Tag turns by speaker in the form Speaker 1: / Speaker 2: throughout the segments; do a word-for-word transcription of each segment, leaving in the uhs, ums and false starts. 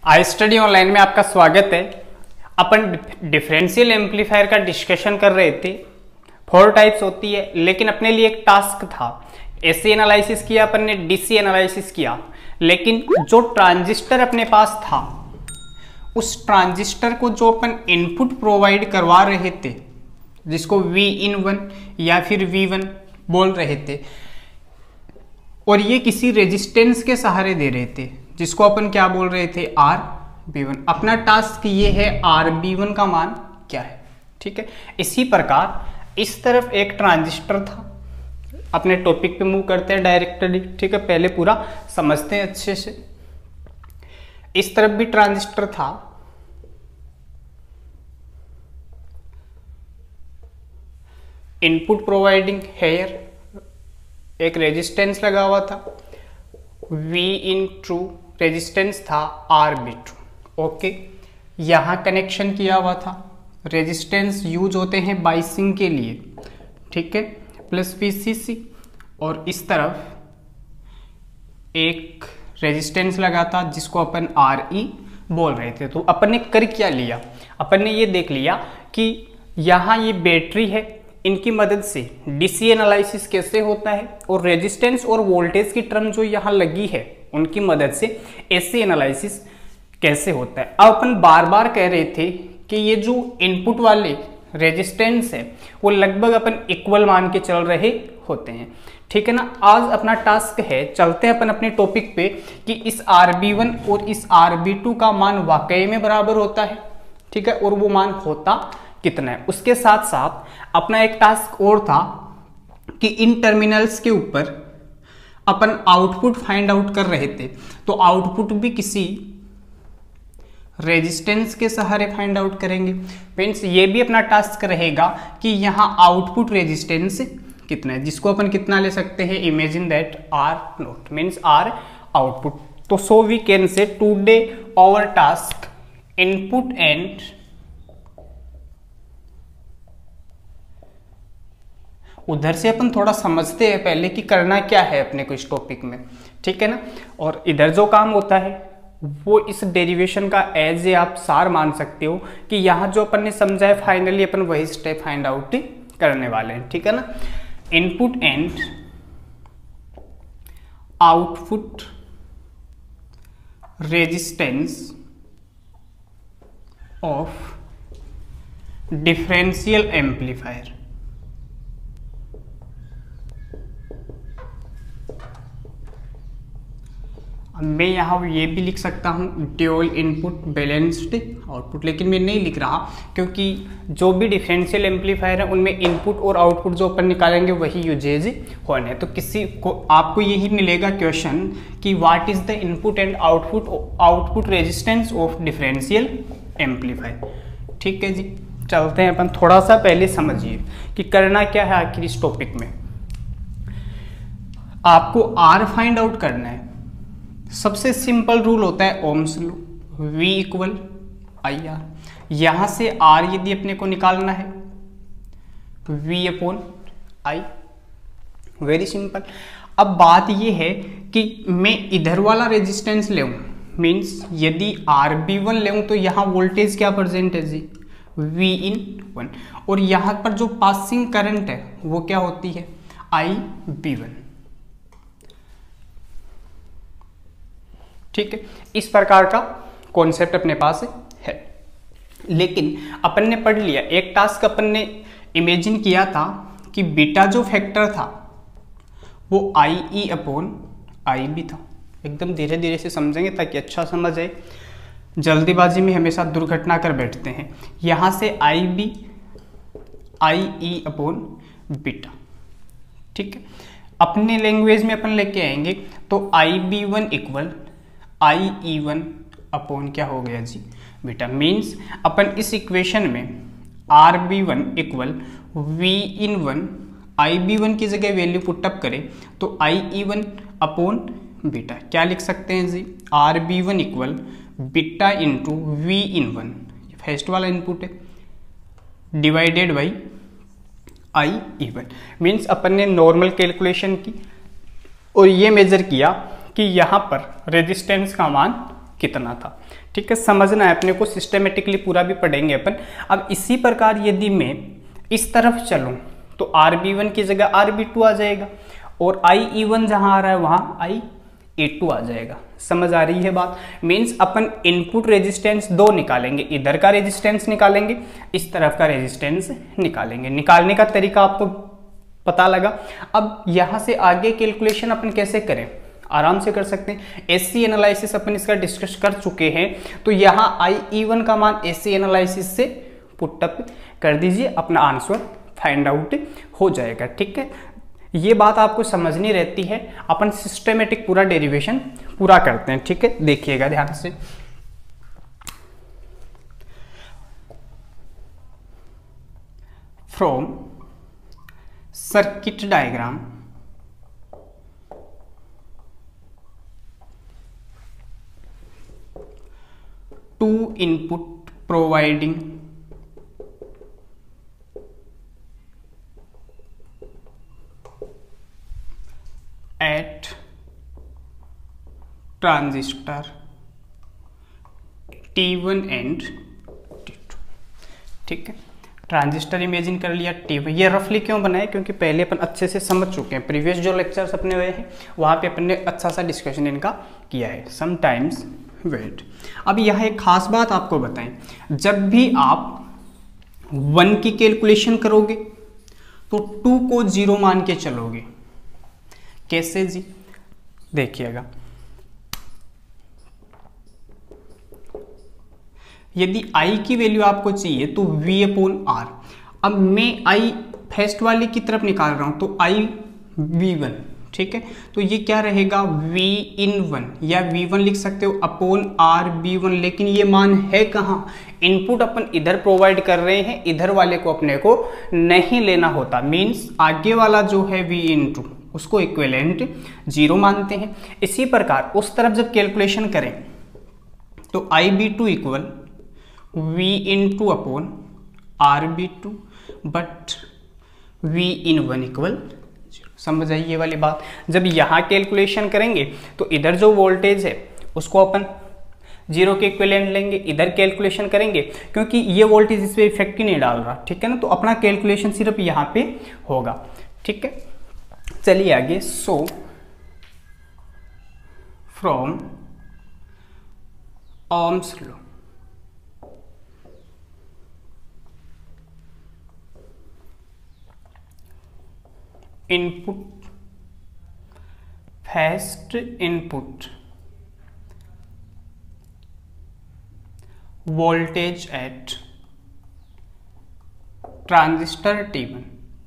Speaker 1: I study online में आपका स्वागत है। अपन डिफरेंशियल एम्पलीफायर का डिस्कशन कर रहे थे। फोर टाइप्स होती है, लेकिन अपने लिए एक टास्क था। एसी एनालिसिस किया अपन ने, डीसी एनालिसिस किया, लेकिन जो ट्रांजिस्टर अपने पास था उस ट्रांजिस्टर को जो अपन इनपुट प्रोवाइड करवा रहे थे, जिसको वी इन वन या फिर वी वन बोल रहे थे, और ये किसी रेजिस्टेंस के सहारे दे रहे थे, जिसको अपन क्या बोल रहे थे, आर बी वन। अपना टास्क ये है आर बी वन का मान क्या है। ठीक है, इसी प्रकार इस तरफ एक ट्रांजिस्टर था। अपने टॉपिक पे मूव करते हैं डायरेक्टली। ठीक है, पहले पूरा समझते हैं अच्छे से। इस तरफ भी ट्रांजिस्टर था, इनपुट प्रोवाइडिंग हेयर एक रेजिस्टेंस लगा हुआ था, V इन ट्रू रेजिस्टेंस था आर बी टू। ओके, यहां कनेक्शन किया हुआ था। रेजिस्टेंस यूज होते हैं बाइसिंग के लिए, ठीक है, प्लस वी सी सी। और इस तरफ एक रेजिस्टेंस लगा था जिसको अपन आर ई बोल रहे थे। तो अपन ने कर क्या लिया, अपन ने ये देख लिया कि यहां ये बैटरी है, इनकी मदद से डीसी एनालिसिस कैसे होता है, और रेजिस्टेंस और वोल्टेज की टर्म जो यहाँ लगी है उनकी मदद से एसी एनालिसिस कैसे होता है। अब अपन बार बार कह रहे थे कि ये जो इनपुट वाले रेजिस्टेंस है वो लगभग अपन इक्वल मान के चल रहे होते हैं। ठीक है ना। आज अपना टास्क है, चलते हैं अपन अपने टॉपिक पे, कि इस आर बी वन और इस आर बी टू का मान वाकई में बराबर होता है। ठीक है, और वो मान होता कितना है। उसके साथ साथ अपना एक टास्क और था कि इन टर्मिनल्स के ऊपर अपन आउटपुट फाइंड आउट कर रहे थे, तो आउटपुट भी किसी रेजिस्टेंस के सहारे फाइंड आउट करेंगे। मीन्स ये भी अपना टास्क रहेगा कि यहां आउटपुट रेजिस्टेंस कितना है, जिसको अपन कितना ले सकते हैं, imagine that R naught means R output. तो so we can say today our task input and उधर से अपन थोड़ा समझते हैं पहले कि करना क्या है अपने को इस टॉपिक में। ठीक है ना। और इधर जो काम होता है वो इस डेरिवेशन का एज ए आप सार मान सकते हो कि यहाँ जो अपन ने समझा है फाइनली अपन वही स्टेप फाइंड आउट करने वाले हैं। ठीक है ना। Input and output resistance of differential amplifier. मैं यहाँ ये भी लिख सकता हूँ ड्यूअल इनपुट बैलेंस्ड आउटपुट, लेकिन मैं नहीं लिख रहा क्योंकि जो भी डिफरेंशियल एम्पलीफायर है उनमें इनपुट और आउटपुट जो अपन निकालेंगे वही यूजेज होने। तो किसी को आपको यही मिलेगा क्वेश्चन कि what is the input and output output resistance of differential amplifier. ठीक है जी, चलते हैं अपन। थोड़ा सा पहले समझिए कि करना क्या है आखिर इस टॉपिक में। आपको आर फाइंड आउट करना है। सबसे सिंपल रूल होता है Ohm's law, V equal I R. यहां से R यदि अपने को निकालना है V upon I, very simple. अब बात यह है कि मैं इधर वाला रेजिस्टेंस ले, मीन्स यदि आर बी वन ले तो यहां वोल्टेज क्या प्रेजेंट है जी, V इन वन, और यहां पर जो पासिंग करंट है वो क्या होती है, आई बी वन। ठीक है, इस प्रकार का कॉन्सेप्ट अपने पास है। लेकिन अपन ने पढ़ लिया, एक टास्क अपन ने इमेजिन किया था कि बीटा जो फैक्टर था वो आई ई अपॉन आई बी था। एकदम धीरे धीरे से समझेंगे ताकि अच्छा समझ आए। जल्दीबाजी में हमेशा दुर्घटना कर बैठते हैं। यहां से I B I E upon beta. ठीक है, अपने लैंग्वेज में अपन लेके आएंगे तो I B one equal I E one upon क्या हो गया जी, बीटा। मीन्स अपन इस इक्वेशन में R B one equal V in one, I B one की जगह वैल्यू पुटअप करें तो I E one upon beta क्या लिख सकते हैं जी, R B one equal beta into V in one, first वाला इनपुट है, divided by I E one. Means अपन ने नॉर्मल कैलकुलेशन की और ये मेजर किया कि यहाँ पर रेजिस्टेंस का मान कितना था। ठीक है, समझना है अपने को, सिस्टेमेटिकली पूरा भी पढ़ेंगे अपन। अब इसी प्रकार यदि मैं इस तरफ चलूं तो आर बी वन की जगह आर बी टू आ जाएगा, और आई ई वन जहां आ रहा है वहां आई ए टू आ जाएगा। समझ आ रही है बात? मीन्स अपन इनपुट रेजिस्टेंस दो निकालेंगे, इधर का रेजिस्टेंस निकालेंगे, इस तरफ का रेजिस्टेंस निकालेंगे। निकालने का तरीका आपको पता लगा। अब यहां से आगे कैलकुलेशन अपन कैसे करें, आराम से कर सकते हैं। एससी एनालिसिस अपन इसका डिस्कस कर चुके हैं, तो यहाँ आई ई वन का मान एससी एनालिसिस से पुट अप कर दीजिए, अपना आंसर फाइंड आउट हो जाएगा। ठीक है, ये बात आपको समझनी रहती है, अपन सिस्टेमेटिक पूरा डेरिवेशन पूरा करते हैं। ठीक है, देखिएगा ध्यान से। From circuit diagram to input providing at transistor T one and T two. ठीक है, ट्रांजिस्टर इमेजिन कर लिया T वन। ये रफली क्यों बनाए, क्योंकि पहले अपन अच्छे से समझ चुके हैं, प्रीवियस जो लेक्चर्स अपने हुए हैं वहाँ पे अपन ने अच्छा सा डिस्कशन इनका किया है। Sometimes wait. अब यहाँ एक खास बात आपको बताएं, जब भी आप वन की कैलकुलेशन करोगे तो टू को जीरो मान के चलोगे। कैसे जी, देखिएगा, यदि I की वैल्यू आपको चाहिए तो V अपॉन आर। अब मैं I फर्स्ट वाले की तरफ निकाल रहा हूं तो I वी वन। ठीक है, तो ये क्या रहेगा, V इन वन, या वी वन लिख सकते हो अपॉन आर बी वन। लेकिन ये मान है कहाँ, इनपुट अपन इधर प्रोवाइड कर रहे हैं, इधर वाले को अपने को नहीं लेना होता। मीन्स आगे वाला जो है V इन टू, उसको इक्विवेलेंट जीरो मानते हैं। इसी प्रकार उस तरफ जब कैलकुलेशन करें तो I B two equal V in two upon R B two, but V in one equal zero. समझ आई ये वाली बात? जब यहाँ कैलकुलेशन करेंगे तो इधर जो वोल्टेज है उसको अपन जीरो के इक्विवेलेंट लेंगे, इधर कैलकुलेशन करेंगे क्योंकि ये वोल्टेज इस पर इफेक्ट ही नहीं डाल रहा। ठीक है ना, तो अपना कैलकुलेशन सिर्फ यहाँ पे होगा। ठीक है, चलिए आगे। So from Ohm's law input first input voltage at transistor T one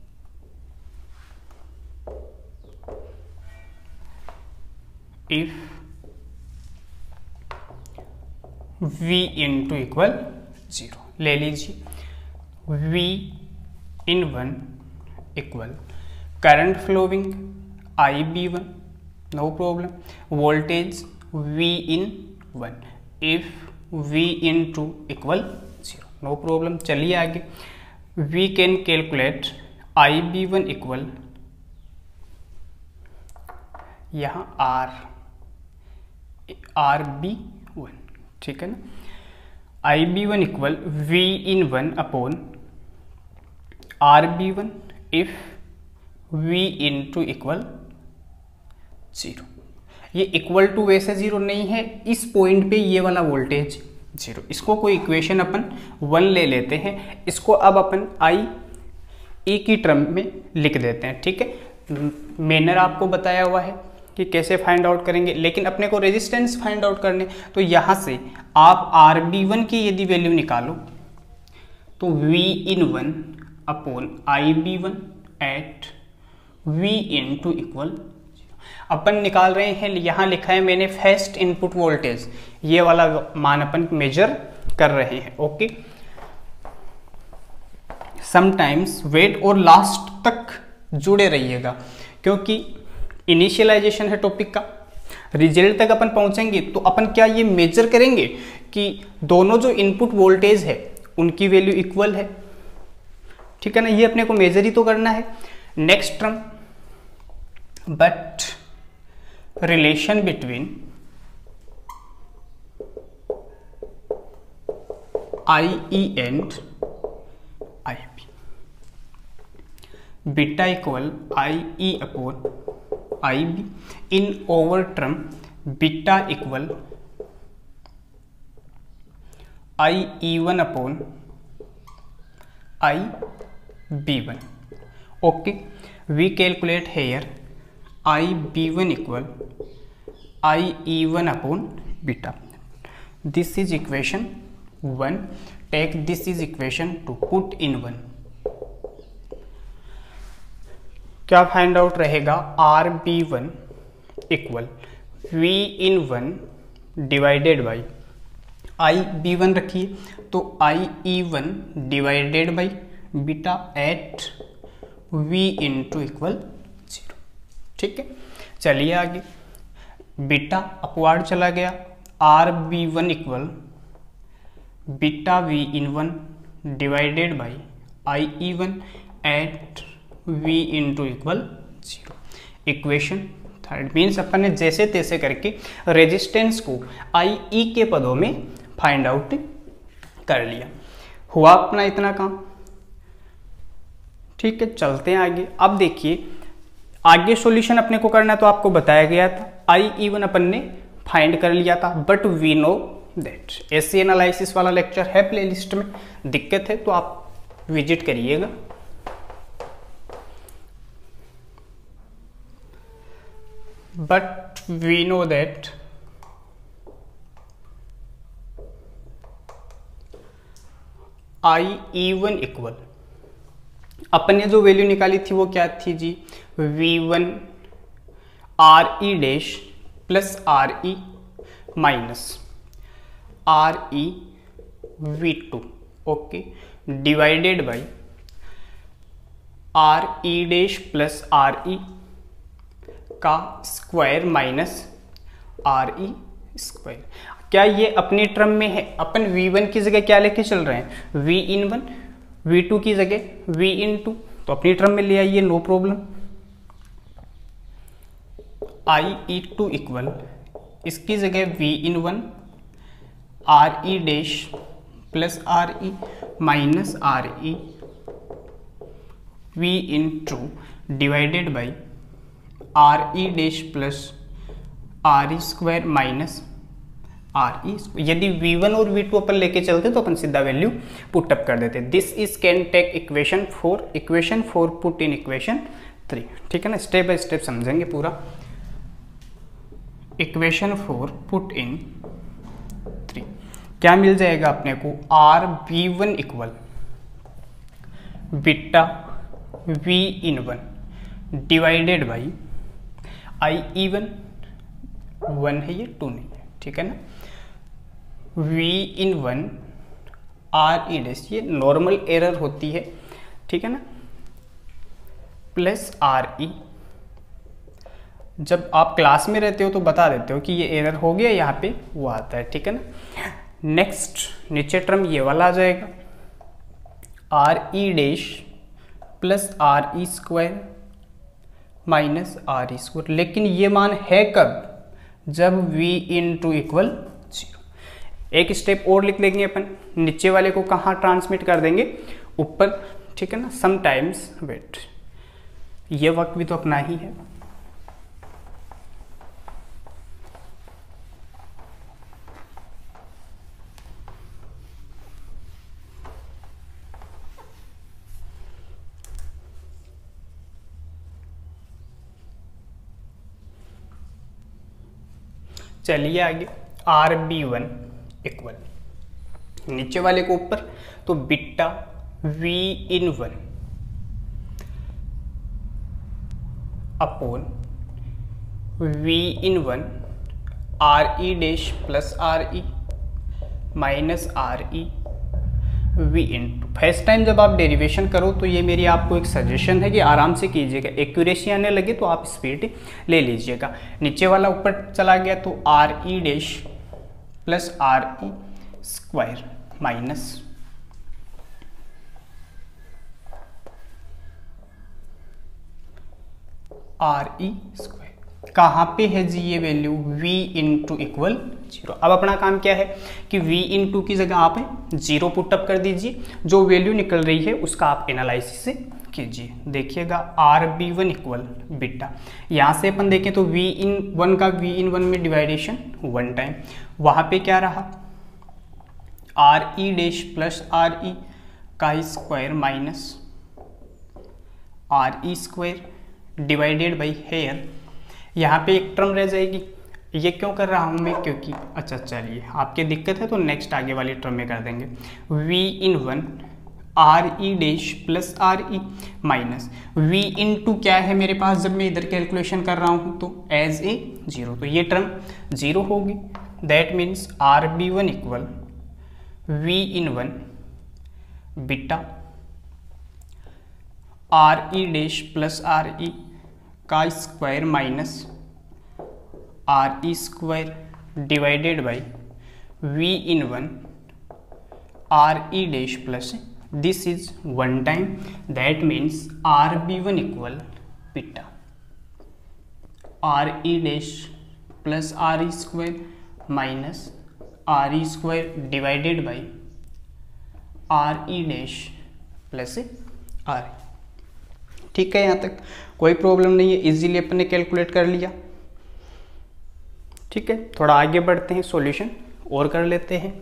Speaker 1: if V into equal zero. ले लीजिए V in one equal current flowing I B one, no problem, voltage V in one if V in two equal zero, no problem. चलिए आगे, we can calculate I B one equal यहाँ R R B one. ठीक है ना, I B one equal V in one upon R B one if V in two equal zero. ये equal to वैसे zero नहीं है, इस point पे ये वाला वोल्टेज जीरो। इसको कोई इक्वेशन अपन वन ले लेते हैं, इसको अब अपन आई ए की टर्म में लिख देते हैं। ठीक है, मैंने आपको बताया हुआ है कि कैसे फाइंड आउट करेंगे, लेकिन अपने को रेजिस्टेंस फाइंड आउट करने, तो यहाँ से आप आर बी वन की यदि वैल्यू निकालो तो V in one upon I B one at V in two equal अपन निकाल रहे हैं। यहाँ लिखा है मैंने फर्स्ट इनपुट वोल्टेज, ये वाला मान अपन मेजर कर रहे हैं। ओके, समटाइम्स वेट और लास्ट तक जुड़े रहिएगा, क्योंकि इनिशियलाइजेशन है टॉपिक का, रिजल्ट तक अपन पहुंचेंगे तो अपन क्या ये मेजर करेंगे कि दोनों जो इनपुट वोल्टेज है उनकी वैल्यू इक्वल है। ठीक है ना, ये अपने को मेजर ही तो करना है। Next term, but relation between I E and I B, beta equal I E upon I B, in over term beta equal I E one upon I B one. Okay, we calculate here I B one equal I E one upon beta. This is equation one. Take this is equation two. Put in one. क्या find out रहेगा? R B one equal V in one divided by I B one रखिए तो I E one divided by beta at V into equal zero. ठीक है, चलिए आगे. Beta upward चला गया, R B one equal beta V in one divided by I E one at V in two equal zero. Equation third means अपन ने जैसे तैसे करके रेजिस्टेंस को आई ई के पदों में फाइंड आउट कर लिया. हुआ अपना इतना काम. ठीक है, चलते हैं आगे. अब देखिए आगे सॉल्यूशन अपने को करना तो आपको बताया गया था, आई ई वन अपन ने फाइंड कर लिया था, बट वी नो दैट ऐसे एनालिसिस वाला लेक्चर है प्लेलिस्ट में. दिक्कत है तो आप विजिट करिएगा. But we know that I E one equal अपन ने जो वैल्यू निकाली थी वो क्या थी जी? V one R E dash plus R E minus R E V two. Okay, divided by R E dash plus R E का square minus R E square. क्या ये अपनी टर्म में है? अपन वी वन की जगह क्या लेके चल रहे हैं? V in one, V two की जगह वी इन टू, तो अपनी टर्म में ले आइए, no problem. I E two equal इसकी जगह V in one R E dash plus R E minus R E V in two divided by R E dash plus R E square minus R E. यदि V one और V two अपन लेके चलते तो अपन सीधा value put up कर देते. This is can take equation four. Equation four put in equation three. ठीक है ना, स्टेप बाय स्टेप समझेंगे पूरा. Equation four put in three, क्या मिल जाएगा अपने को? R B one equal beta V in one divided by I E one. One है ये, टू नहीं है. ठीक है ना, V in one R E dash, ये नॉर्मल एरर होती है. ठीक है ना, प्लस आर ई. जब आप क्लास में रहते हो तो बता देते हो कि ये एरर हो गया, यहाँ पे वो आता है. ठीक है ना. नेक्स्ट नीचे टर्म ये वाला आ जाएगा, R E dash plus R E square minus R E square. लेकिन ये मान है कब? जब V in two equal zero. एक स्टेप और लिख लेंगे अपन, नीचे वाले को कहाँ ट्रांसमिट कर देंगे? ऊपर. ठीक है ना. समटाइम्स वेट, ये वक्त भी तो अपना ही है. चलिए आगे. आर बी वन इक्वल नीचे वाले को ऊपर, तो beta V in one upon V in one R E dash plus R E minus R E V in two. First time जब आप डेरिवेशन करो तो ये मेरी आपको एक सजेशन है कि आराम से कीजिएगा. एक्यूरेसी आने लगे तो आप स्पीड ले लीजिएगा. नीचे वाला ऊपर चला गया तो R E dash plus R E square minus R E square. कहाँ पे है जी ये value, v into equal zero. अब अपना काम क्या है कि v इंटू की जगह आप जीरो पुटअप कर दीजिए, जो वैल्यू निकल रही है उसका आप एनालिसिस से कीजिए। देखिएगा R B one equal beta, यहाँ से अपन देखें तो v इन वन का v इन वन में डिवाइडेशन वन टाइम, वहाँ पे क्या रहा R E dash plus R E का square minus R E square divided by here, यहाँ पे एक टर्म रह जाएगी। ये क्यों कर रहा हूँ मैं, क्योंकि अच्छा चलिए आपकी दिक्कत है तो नेक्स्ट आगे वाली टर्म में कर देंगे। v in one R E dash plus R E minus v in two क्या है मेरे पास, जब मैं इधर कैलकुलेशन कर रहा हूँ तो एज ए जीरो, तो ये टर्म जीरो होगी। That means R B one equal v in one beta R E dash plus R E का square minus R E square divided by v in one R E dash plus this is one time, that means R B one equal beta R E dash plus R E square minus R E square divided by R E dash plus R. ठीक है, यहाँ तक कोई problem नहीं है, easily अपन ने calculate कर लिया। ठीक है, थोड़ा आगे बढ़ते हैं, सॉल्यूशन और कर लेते हैं।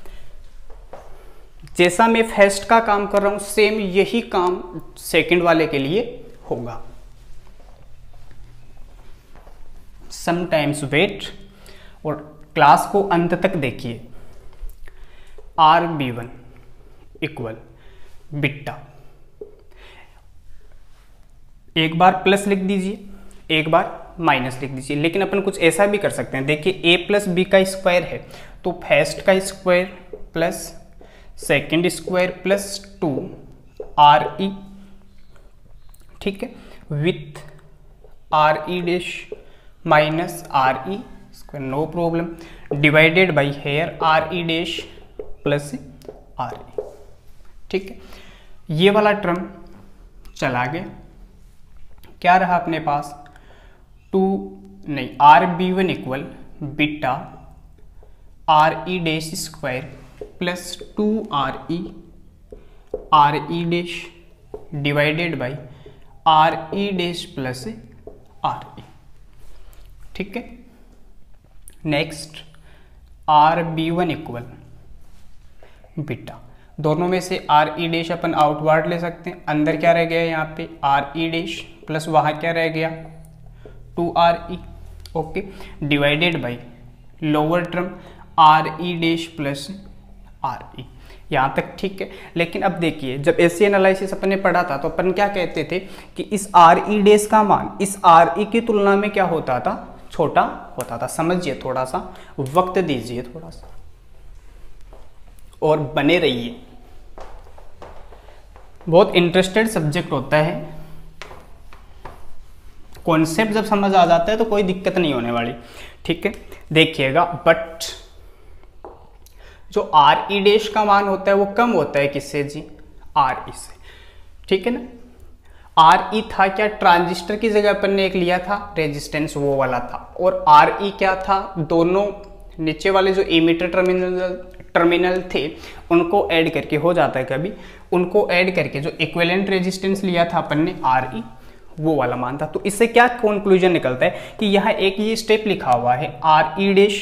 Speaker 1: जैसा मैं फर्स्ट का काम कर रहा हूं सेम यही काम सेकंड वाले के लिए होगा। समटाइम्स वेट और क्लास को अंत तक देखिए। R B one equal beta, एक बार प्लस लिख दीजिए, एक बार माइनस लिख दीजिए, लेकिन अपन कुछ ऐसा भी कर सकते हैं। देखिए a प्लस बी का स्क्वायर है तो फर्स्ट का square plus second square plus two R E, ठीक है, with R E dash minus R E square, no problem, divided by here R E dash plus R E. ठीक है, ये वाला टर्म चला गया, क्या रहा अपने पास टू नहीं R B one equal beta R E dash square plus two R E R E dash divided by R E dash plus R E. ठीक है, next R B one equal beta, दोनों में से R E dash अपन outward ले सकते हैं, अंदर क्या रह गया यहाँ पे आर ई डैश प्लस वहाँ क्या रह गया two R E, okay, divided by lower term R E dash plus R E. यहाँ तक ठीक है, लेकिन अब देखिए जब ऐसे एनालिसिस अपन ने पढ़ा था तो अपन क्या कहते थे कि इस आर ई डैश का मान इस आर ई की तुलना में क्या होता था, छोटा होता था। समझिए, थोड़ा सा वक्त दीजिए थोड़ा सा और बने रहिए, बहुत इंटरेस्टेड सब्जेक्ट होता है। कॉन्सेप्ट जब समझ आ जाता है तो कोई दिक्कत नहीं होने वाली। ठीक है, देखिएगा, बट जो आर ई डैश का मान होता है वो कम होता है किससे जी, आर ई से। ठीक है ना, आर ई था क्या, ट्रांजिस्टर की जगह अपन ने एक लिया था रेजिस्टेंस, वो वाला था, और आर ई क्या था, दोनों नीचे वाले जो इमीटर टर्मिनल टर्मिनल थे उनको ऐड करके हो जाता है कभी, उनको ऐड करके जो इक्विवेलेंट रेजिस्टेंस लिया था अपन ने आर ई, वो वाला मान था। तो इससे क्या कंक्लूजन निकलता है कि यहाँ एक ये स्टेप लिखा हुआ है R E dash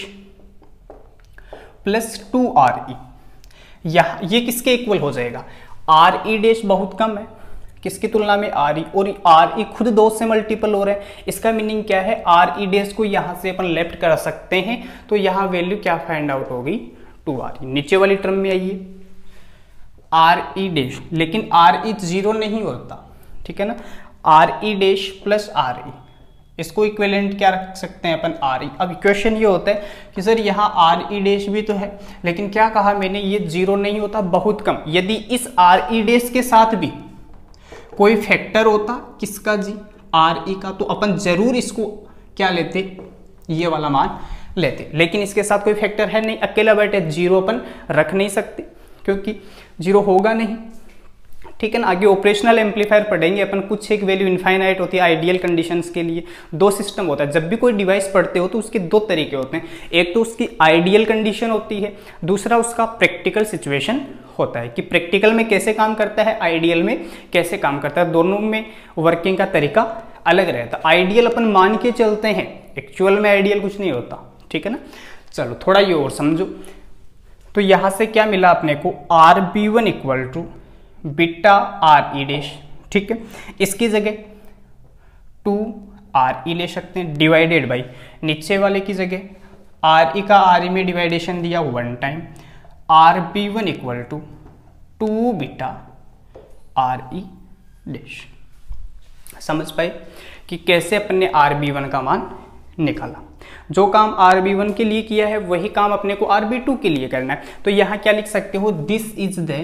Speaker 1: plus two R E, यह ये किसके इक्वल हो जाएगा, आर ई डैश बहुत कम है किसकी तुलना में आर ई, और आर ई खुद दो से मल्टीपल हो रहे हैं। इसका मीनिंग क्या है, आर ई डैश को यहाँ से अपन लेफ्ट कर सकते हैं, तो यहाँ वैल्यू क्या फाइंड आउट होगी टू आर ई। नीचे वाली टर्म में आइए आर ई डैश, लेकिन आर ई जीरो नहीं होता, ठीक है ना, R E dash plus R E, इसको इक्विवेलेंट क्या रख सकते हैं अपन आर ई। अब क्वेश्चन ये होता है कि सर यहाँ आर ई डैश भी तो है, लेकिन क्या कहा मैंने, ये जीरो नहीं होता, बहुत कम। यदि इस आर ई डैश के साथ भी कोई फैक्टर होता किसका जी, आर ई का, तो अपन जरूर इसको क्या लेते, ये वाला मान लेते, लेकिन इसके साथ कोई फैक्टर है नहीं, अकेला बैठे जीरो अपन रख नहीं सकते क्योंकि जीरो होगा नहीं। ठीक है ना। आगे ऑपरेशनल एम्पलीफायर पढ़ेंगे अपन, कुछ एक वैल्यू इनफाइनाइट होती है आइडियल कंडीशंस के लिए। दो सिस्टम होता है, जब भी कोई डिवाइस पढ़ते हो तो उसके दो तरीके होते हैं, एक तो उसकी आइडियल कंडीशन होती है, दूसरा उसका प्रैक्टिकल सिचुएशन होता है कि प्रैक्टिकल में कैसे काम करता है, आइडियल में कैसे काम करता है। दोनों में वर्किंग का तरीका अलग रहता है। आइडियल अपन मान के चलते हैं, एक्चुअल में आइडियल कुछ नहीं होता, ठीक है ना। चलो थोड़ा ये और समझो। तो यहां से क्या मिला अपने को, R B one equal two beta R E dash, ठीक है। इसकी जगह टू आर ई ले सकते हैं डिवाइडेड बाई नीचे वाले की जगह आर ई का आर ई में डिवाइडेशन दिया one time, R B one equal two two beta R E dash. समझ पाए कि कैसे अपन ने आर बी वन का मान निकाला। जो काम आर बी वन के लिए किया है वही काम अपने को आर बी टू के लिए करना है। तो यहां क्या लिख सकते हो, this is the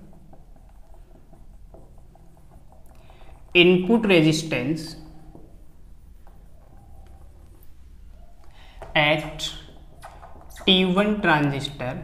Speaker 1: input resistance at T one transistor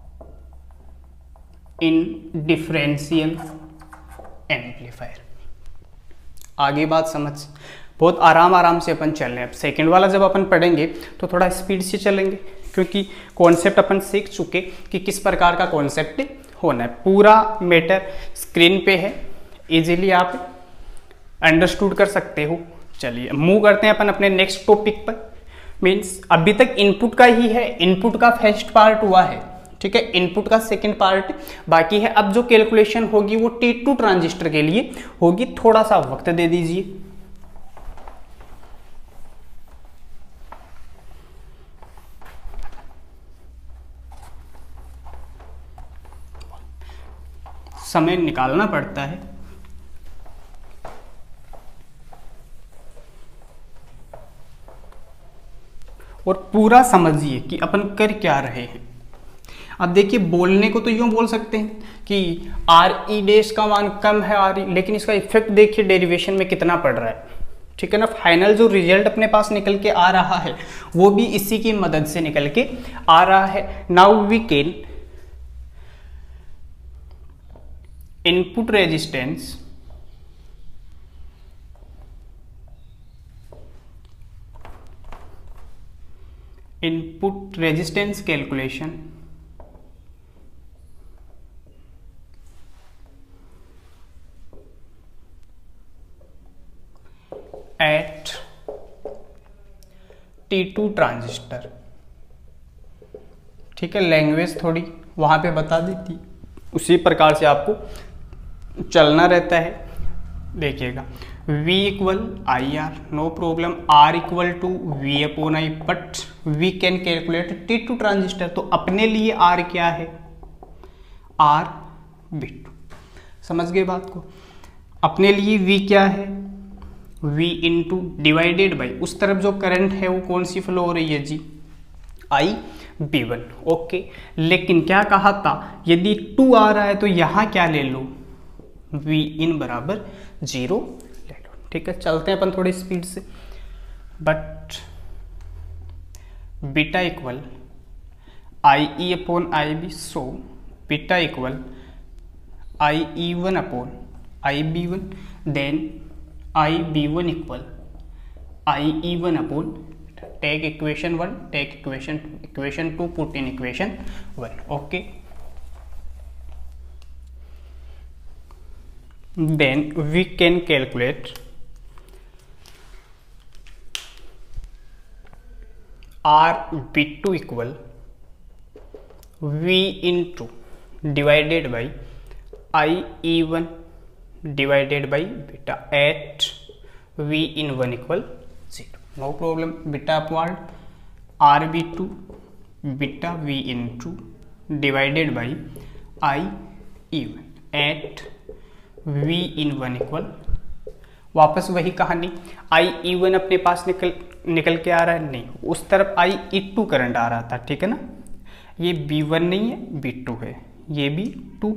Speaker 1: in differential amplifier. आगे बात समझ, बहुत आराम आराम से अपन चल रहे हैं। अब सेकेंड वाला जब अपन पढ़ेंगे तो थोड़ा स्पीड से चलेंगे, क्योंकि कॉन्सेप्ट अपन सीख चुके कि किस प्रकार का कॉन्सेप्ट होना है। पूरा मैटर स्क्रीन पे है, इजीली आप अंडरस्टूड कर सकते हो। चलिए मूव करते हैं अपन अपने नेक्स्ट टॉपिक पर। मीन्स अभी तक इनपुट का ही है, इनपुट का फर्स्ट पार्ट हुआ है, ठीक है, इनपुट का सेकंड पार्ट बाकी है। अब जो कैलकुलेशन होगी वो टी टू ट्रांजिस्टर के लिए होगी, थोड़ा सा वक्त दे दीजिए। समय निकालना पड़ता है। और पूरा समझिए कि अपन कर क्या रहे हैं। अब देखिए, बोलने को तो यूं बोल सकते हैं कि आर ई डैश का मान कम है आर ई, लेकिन इसका इफेक्ट देखिए डेरिवेशन में कितना पड़ रहा है, ठीक है ना। फाइनल जो रिजल्ट अपने पास निकल के आ रहा है वो भी इसी की मदद से निकल के आ रहा है। Now we can input resistance input resistance calculation at T two transistor, ठीक है। लैंग्वेज थोड़ी वहां पे बता देती, उसी प्रकार से आपको चलना रहता है। देखिएगा, V equal I R, no problem, R equal to V upon I, but we can calculate T two transistor. तो अपने लिए R क्या है, R बी टू। समझ गए बात को। अपने लिए V क्या है, V इंटू डिवाइडेड बाई उस तरफ जो करंट है वो कौन सी फ्लो हो रही है जी, I बी वन। ओके, लेकिन क्या कहा था, यदि टू आ रहा है तो यहां क्या ले लो, V इन बराबर जीरो ले लो, ठीक है। चलते हैं अपन थोड़ी स्पीड से। But beta equal I E upon I B, so beta equal I E one upon I B one, then I B one equal I E one upon, take equation one, take equation two, equation two put in equation one. Okay, then we can calculate R B two equal V into divided by I E one divided by beta at V in one equal zero. No problem, beta upward R B two beta V into divided by I E one at V in one equal, वापस वही कहानी, आई E one अपने पास निकल निकल के आ रहा है, नहीं, उस तरफ आई ई टू करंट आ रहा था, ठीक है ना। ये बी वन नहीं है, बी टू है, ये भी टू,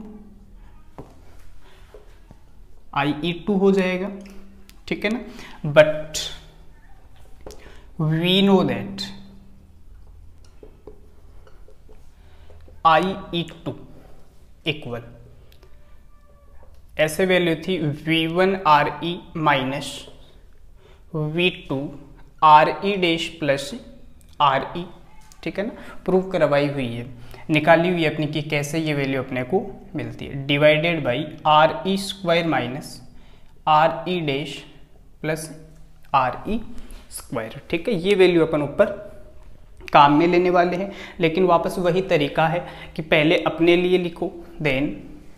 Speaker 1: आई ई टू हो जाएगा, ठीक है ना। But we know that I E two equal ऐसे वैल्यू थी V one R E minus V two R E dash plus R E, ठीक है ना, प्रूव करवाई हुई है, निकाली हुई है अपनी कि कैसे ये वैल्यू अपने को मिलती है, divided by R E square minus R E dash plus R E square, ठीक है। ये वैल्यू अपन ऊपर काम में लेने वाले हैं, लेकिन वापस वही तरीका है कि पहले अपने लिए लिखो, then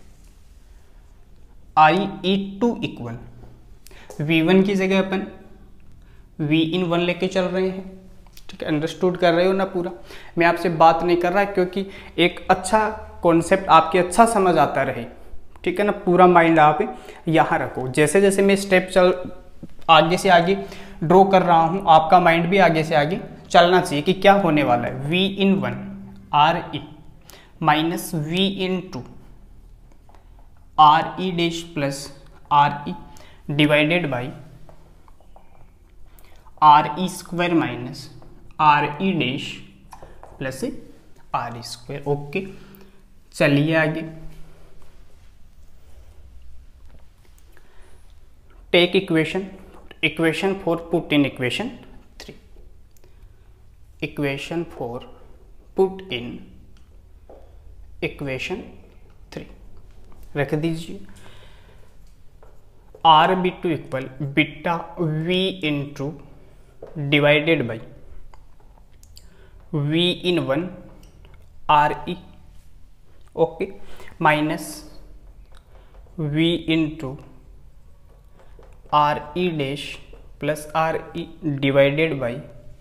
Speaker 1: I E two equal V one की जगह अपन वी इन वन लेके चल रहे हैं, ठीक है। अंडरस्टूड कर रहे हो ना पूरा? मैं आपसे बात नहीं कर रहा क्योंकि एक अच्छा कॉन्सेप्ट आपके अच्छा समझ आता रहे, ठीक है ना। पूरा माइंड आप यहाँ रखो, जैसे जैसे मैं स्टेप चल आगे से आगे ड्रॉ कर रहा हूँ, आपका माइंड भी आगे से आगे चलना चाहिए कि क्या होने वाला है। V in one R E minus V in two R E dash plus R E divided by R E square minus R E dash plus R E square. Okay, चलिए आगे। Take equation equation four put in equation three equation four put in equation three रख दीजिए। R B two equal beta V into divided by V in one R E, okay, minus V into R E dash plus R E divided by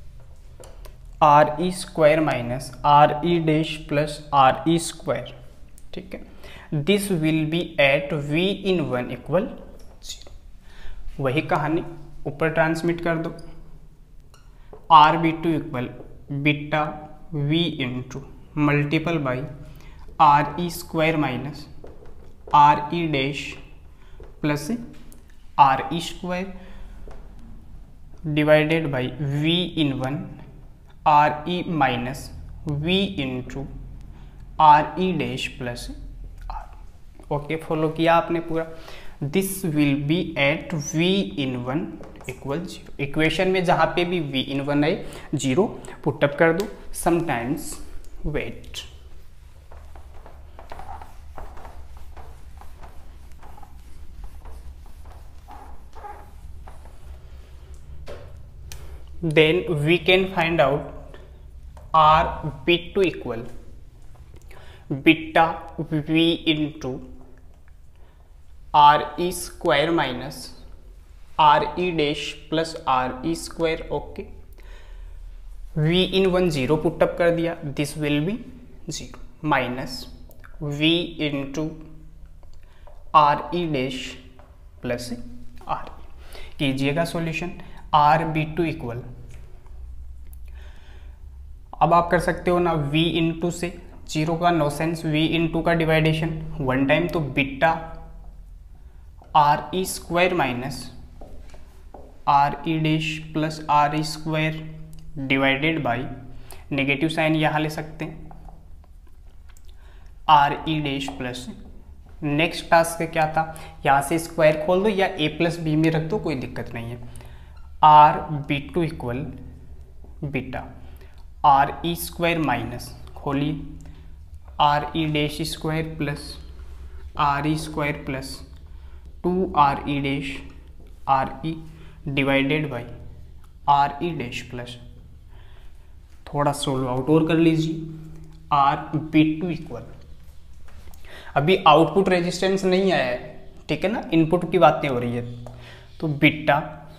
Speaker 1: R E square minus R E dash plus R E square, ठीक है। This will be at V in one equal zero. वही कहानी ऊपर transmit कर दो। R B two equal beta V into multiple by R E square minus R E dash plus R E square divided by V in one R E minus V into R E dash plus are. Okay, follow किया आपने पूरा। This will be at V in one equal zero. Equation में जहाँ पे भी V in one आए zero put up कर दो। Sometimes wait, then we can find out R B two equal beta V into R E square minus R E dash plus R E square, ओके। V in one zero put up कर दिया, this will be zero minus V into R E dash plus R E. कीजिएगा solution. R B two equal, अब आप कर सकते हो ना v इंटू से, जीरो का नो सेंस, v इंटू का डिवाइडेशन वन टाइम, तो beta R E square minus R E dash plus R E square divided by, negative sign यहाँ ले सकते हैं, R E dash plus. Next task क्या था, यहाँ से स्क्वायर खोल दो या a प्लस बी में रख दो, कोई दिक्कत नहीं है। R B two equal beta R E square minus, खोलिए, R E dash square plus R E square plus two R E dash R E divided by R E dash plus, थोड़ा solve out और कर लीजिए। R B two equal, अभी output resistance नहीं आया है, ठीक है ना, इनपुट की बातें हो रही है, तो beta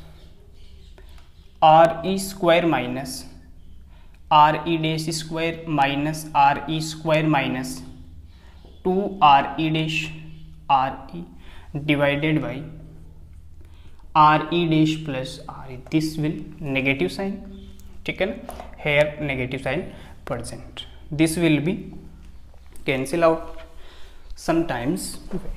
Speaker 1: R E square minus R E dash square minus R E square minus two R E dash R E divided by R E dash plus R E, this will negative sign, ठीक है ना, here negative sign present, this will be cancel out. Sometimes wait,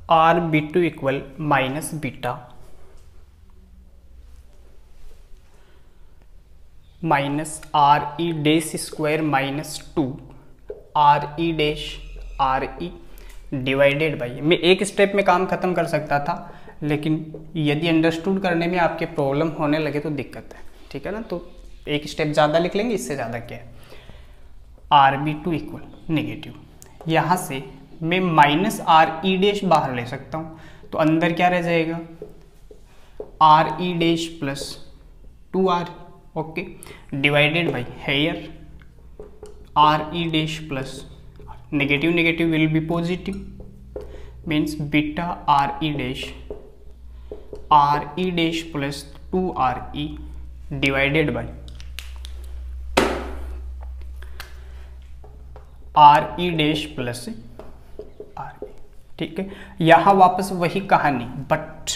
Speaker 1: R B two equal minus beta minus R E dash square minus two R E dash R E divided by. मैं एक step में काम खत्म कर सकता था, लेकिन यदि अंडरस्टूड करने में आपके प्रॉब्लम होने लगे तो दिक्कत है, ठीक है ना। तो एक स्टेप ज़्यादा लिख लेंगे, इससे ज़्यादा क्या है। R B two equal negative, यहाँ से मैं माइनस आर ई डैश बाहर ले सकता हूँ, तो अंदर क्या रह जाएगा, R E dash plus two R, okay, divided by here R E dash plus negative negative will be positive, means beta R E dash R E dash plus two R E divided by R E dash plus R E, ठीक है। यहां वापस वही कहानी, but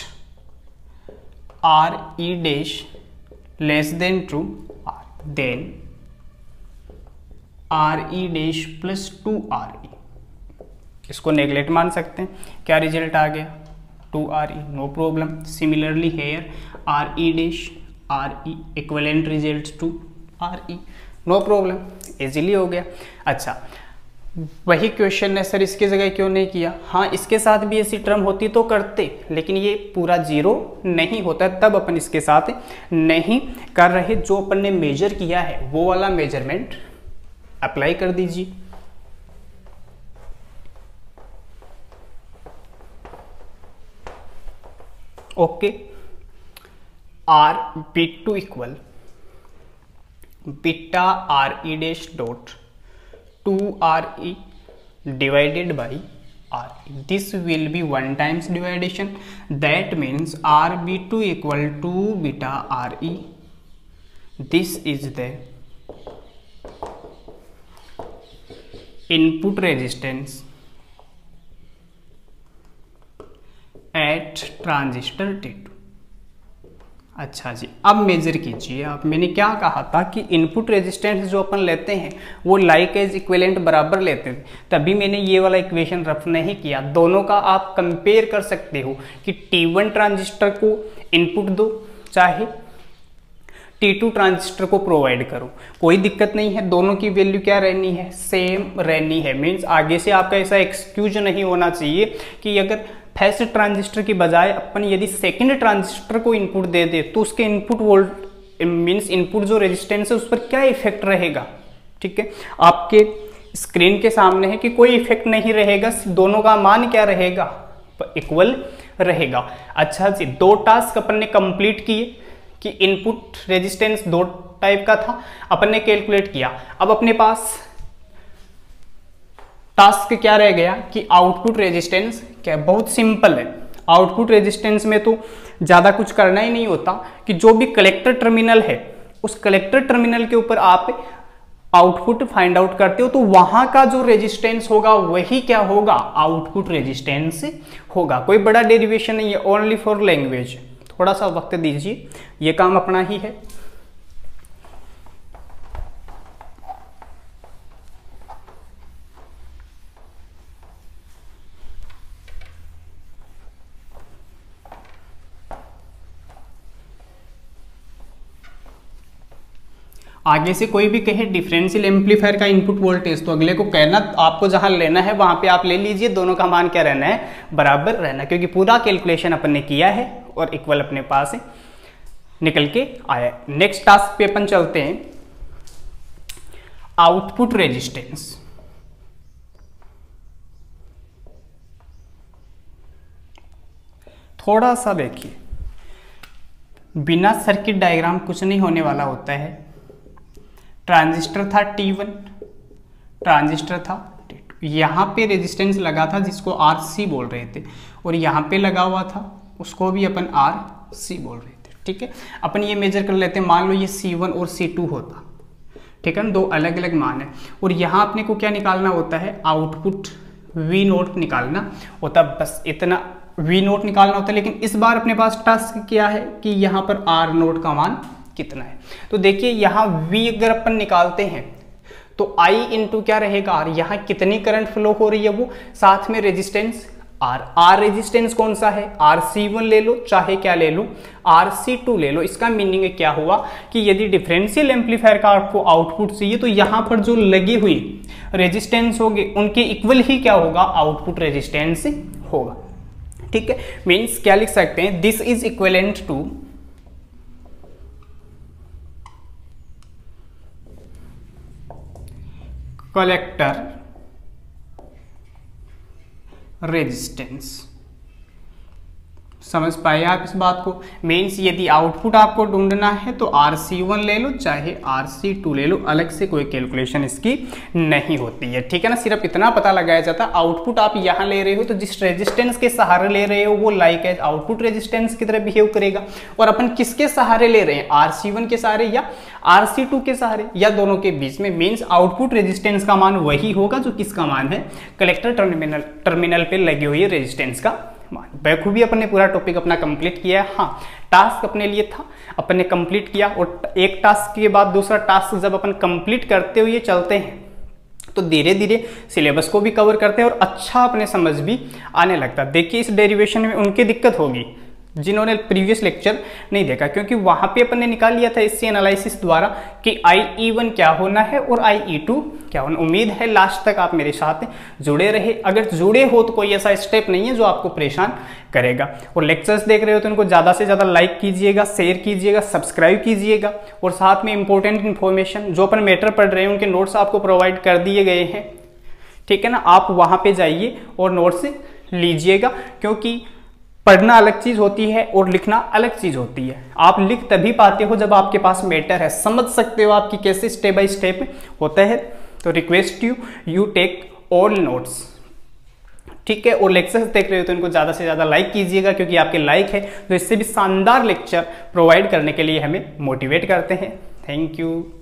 Speaker 1: R E dash less than true R, then R E dash plus two R E, इसको neglect मान सकते हैं। क्या रिजल्ट आ गया, two R E, no problem. Similarly here R E dash R E equivalent result two R E, no problem, easily हो गया। अच्छा, वही क्वेश्चन है सर, इसकी जगह क्यों नहीं किया। हाँ, इसके साथ भी ऐसी टर्म होती तो करते, लेकिन ये पूरा जीरो नहीं होता, तब अपन इसके साथ नहीं कर रहे। जो अपन ने मेजर किया है वो वाला मेजरमेंट अप्लाई कर दीजिए। Okay, R B two equal beta R E dash dot two R E divided by R. This will be one times dividation. That means R B two equal to beta R E. This is the input resistance at transistor T two. अच्छा जी, अब major कीजिए आप। मैंने क्या कहा था कि input resistance जो अपन लेते हैं वो लाइक एज इक्विवेलेंट बराबर लेते थे, तभी मैंने ये वाला इक्वेशन रफ नहीं किया। दोनों का आप कंपेयर कर सकते हो कि टी वन ट्रांजिस्टर को इनपुट दो, चाहे टी टू ट्रांजिस्टर को प्रोवाइड करो, कोई दिक्कत नहीं है। दोनों की वैल्यू क्या रहनी है, सेम रहनी है। मीन्स आगे से आपका ऐसा एक्सक्यूज नहीं होना चाहिए कि अगर फर्स्ट ट्रांजिस्टर की बजाय अपन यदि सेकंड ट्रांजिस्टर को इनपुट दे दे तो उसके इनपुट वोल्ट मीन्स इनपुट जो रेजिस्टेंस है उस पर क्या इफेक्ट रहेगा। ठीक है, आपके स्क्रीन के सामने है कि कोई इफेक्ट नहीं रहेगा, दोनों का मान क्या रहेगा, इक्वल रहेगा। अच्छा जी, दो टास्क अपन ने कंप्लीट किए कि इनपुट रेजिस्टेंस दो टाइप का था, अपन ने कैलकुलेट किया। अब अपने पास टास्क क्या रह गया कि आउटपुट रेजिस्टेंस क्या, बहुत सिंपल है। आउटपुट रेजिस्टेंस में तो ज़्यादा कुछ करना ही नहीं होता कि जो भी कलेक्टर टर्मिनल है उस कलेक्टर टर्मिनल के ऊपर आप आउटपुट फाइंड आउट करते हो, तो वहां का जो रेजिस्टेंस होगा वही क्या होगा, आउटपुट रेजिस्टेंस होगा। कोई बड़ा डेरिवेशन नहीं है, ओनली फॉर लैंग्वेज। थोड़ा सा वक्त दीजिए, ये काम अपना ही है। आगे से कोई भी कहे डिफरेंशियल एम्पलीफायर का इनपुट वोल्टेज, तो अगले को कहना आपको जहां लेना है वहां पे आप ले लीजिए, दोनों का मान क्या रहना है, बराबर रहना, क्योंकि पूरा कैलकुलेशन अपन ने किया है और इक्वल अपने पास निकल के आया। नेक्स्ट टास्क पे अपन चलते हैं, आउटपुट रेजिस्टेंस। थोड़ा सा देखिए, बिना सर्किट डायग्राम कुछ नहीं होने वाला होता है। ट्रांजिस्टर था टी वन, ट्रांजिस्टर था टी टू, यहाँ पे रेजिस्टेंस लगा था जिसको आर सी बोल रहे थे, और यहाँ पे लगा हुआ था उसको भी अपन आर सी बोल रहे थे। ठीक है, अपन ये मेजर कर लेते हैं। मान लो ये सी वन और सी टू होता, ठीक है ना, दो अलग अलग मान है, और यहाँ अपने को क्या निकालना होता है, आउटपुट वी नोट निकालना होता, बस इतना वी नोट निकालना होता है। लेकिन इस बार अपने पास टास्क क्या है कि यहाँ पर आर नोट का मान कितना है। तो देखिए यहाँ V अगर अपन निकालते हैं तो I इंटू क्या रहेगा, R। यहाँ कितनी करंट फ्लो हो रही है वो, साथ में रेजिस्टेंस आर। आर रेजिस्टेंस कौन सा है, आर सी वन ले लो चाहे क्या ले लो, आर सी टू ले लो। इसका मीनिंग क्या हुआ कि यदि डिफरेंशियल एम्पलीफायर का आपको आउटपुट चाहिए तो यहां पर जो लगी हुई रेजिस्टेंस होगी उनके इक्वल ही क्या होगा, आउटपुट रेजिस्टेंस होगा। ठीक है, मीन्स क्या लिख सकते हैं, this is equivalent to collector resistance. समझ पाए आप इस बात को। मीन्स यदि आउटपुट आपको ढूंढना है तो आर सी वन ले लो चाहे आर सी टू ले लो, अलग से कोई कैलकुलेशन इसकी नहीं होती है। ठीक है ना, सिर्फ इतना पता लगाया जाता है आउटपुट आप यहाँ ले रहे हो तो जिस रेजिस्टेंस के सहारे ले रहे हो वो लाइक एज आउटपुट रेजिस्टेंस की तरह बिहेव करेगा। और अपन किसके सहारे ले रहे हैं, आर सी वन के सहारे या आर सी टू के सहारे या दोनों के बीच में। मीन्स आउटपुट रेजिस्टेंस का मान वही होगा जो किसका मान है, कलेक्टर टर्मिनल टर्मिनल पे लगी हुई रेजिस्टेंस का। बखूबी अपन ने पूरा टॉपिक अपना कंप्लीट किया है। हाँ, टास्क अपने लिए था, अपन ने कंप्लीट किया और एक टास्क के बाद दूसरा टास्क जब अपन कंप्लीट करते हुए चलते हैं तो धीरे धीरे सिलेबस को भी कवर करते हैं और अच्छा अपने समझ भी आने लगता है। देखिए इस डेरिवेशन में उनकी दिक्कत होगी जिन्होंने प्रीवियस लेक्चर नहीं देखा, क्योंकि वहां पे अपन ने निकाल लिया था इससे एनालिसिस द्वारा कि आई ई वन क्या होना है और आई ई टू क्या होना। उम्मीद है लास्ट तक आप मेरे साथ जुड़े रहे। अगर जुड़े हो तो कोई ऐसा स्टेप नहीं है जो आपको परेशान करेगा। और लेक्चर्स देख रहे हो तो उनको ज़्यादा से ज़्यादा लाइक कीजिएगा, शेयर कीजिएगा, सब्सक्राइब कीजिएगा। और साथ में इंपॉर्टेंट इन्फॉर्मेशन जो अपन मैटर पढ़ रहे हैं उनके नोट्स आपको प्रोवाइड कर दिए गए हैं। ठीक है ना, आप वहाँ पर जाइए और नोट्स लीजिएगा, क्योंकि पढ़ना अलग चीज होती है और लिखना अलग चीज होती है। आप लिख तभी पाते हो जब आपके पास मैटर है, समझ सकते हो आपकी कैसे स्टेप बाय स्टेप होता है। तो request you you take all notes. ठीक है, और लेक्चर्स देख रहे हो तो इनको ज़्यादा से ज़्यादा लाइक कीजिएगा, क्योंकि आपके लाइक है तो इससे भी शानदार लेक्चर प्रोवाइड करने के लिए हमें मोटिवेट करते हैं। Thank you.